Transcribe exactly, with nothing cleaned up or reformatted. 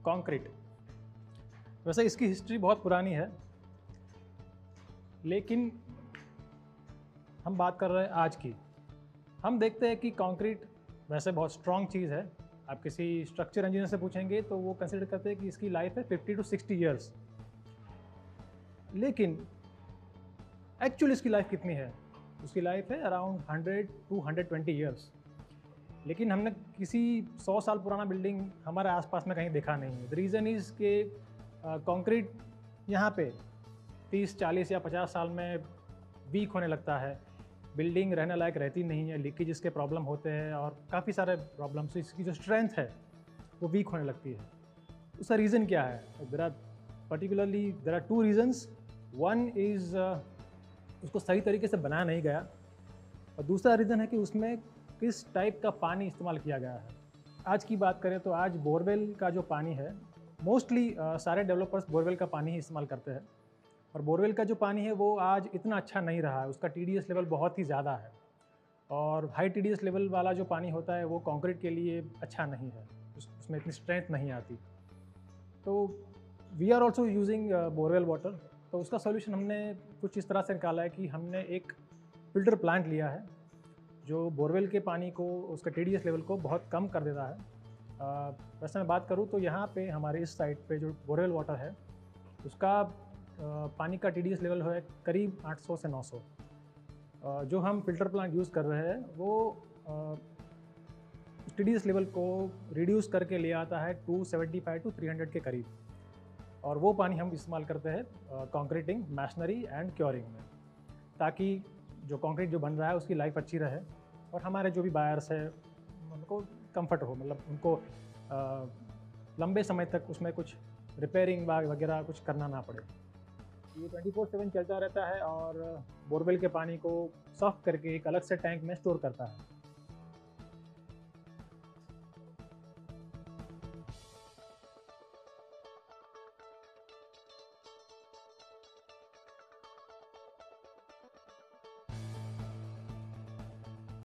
Concrete. वैसे इसकी history बहुत पुरानी है, लेकिन हम बात कर रहे हैं आज की। हम देखते हैं कि कंक्रीट वैसे बहुत स्ट्रॉन्ग चीज़ है। आप किसी स्ट्रक्चर इंजीनियर से पूछेंगे तो वो कंसिडर करते हैं कि इसकी लाइफ है फिफ्टी टू सिक्सटी ईयर्स। लेकिन एक्चुअली इसकी लाइफ कितनी है? उसकी लाइफ है around hundred to hundred twenty years. लेकिन हमने किसी सौ साल पुराना बिल्डिंग हमारे आसपास में कहीं देखा नहीं है। द रीज़न इज़ के कंक्रीट यहाँ पे तीस चालीस या पचास साल में वीक होने लगता है। बिल्डिंग रहने लायक रहती नहीं है, लीकेज के प्रॉब्लम होते हैं और काफ़ी सारे प्रॉब्लम्स। इसकी जो स्ट्रेंथ है वो वीक होने लगती है। उसका रीज़न क्या है? There are particularly there are two reasons. One is उसको सही तरीके से बनाया नहीं गया, और दूसरा रीज़न है कि उसमें किस टाइप का पानी इस्तेमाल किया गया है। आज की बात करें तो आज बोरवेल का जो पानी है, मोस्टली सारे डेवलपर्स बोरवेल का पानी ही इस्तेमाल करते हैं। और बोरवेल का जो पानी है वो आज इतना अच्छा नहीं रहा है। उसका टी डी एस लेवल बहुत ही ज़्यादा है, और high T D S level वाला जो पानी होता है वो कंक्रीट के लिए अच्छा नहीं है। उस, उसमें इतनी स्ट्रेंथ नहीं आती। तो we are also using borewell water. तो उसका सोल्यूशन हमने कुछ इस तरह से निकाला है कि हमने एक फ़िल्टर प्लांट लिया है जो बोरवेल के पानी को, उसका टी डी एस लेवल को बहुत कम कर देता है। आ, वैसे मैं बात करूँ तो यहाँ पे हमारे इस साइड पे जो बोरवेल वाटर है उसका आ, पानी का टी डी एस लेवल है करीब आठ सौ से नौ सौ। आ, जो हम फ़िल्टर प्लांट यूज़ कर रहे हैं वो टी डी एस लेवल को रिड्यूस करके ले आता है two seventy five to three hundred के करीब। और वो पानी हम इस्तेमाल करते हैं कंक्रीटिंग, मैशनरी एंड क्योरिंग में, ताकि जो कंक्रीट जो बन रहा है उसकी लाइफ अच्छी रहे और हमारे जो भी बायर्स है उनको कंफर्ट हो, मतलब उनको आ, लंबे समय तक उसमें कुछ रिपेयरिंग वगैरह कुछ करना ना पड़े। ये ट्वेंटी फोर सेवन चलता रहता है और बोरवेल के पानी को सॉफ्ट करके एक अलग से टैंक में स्टोर करता है।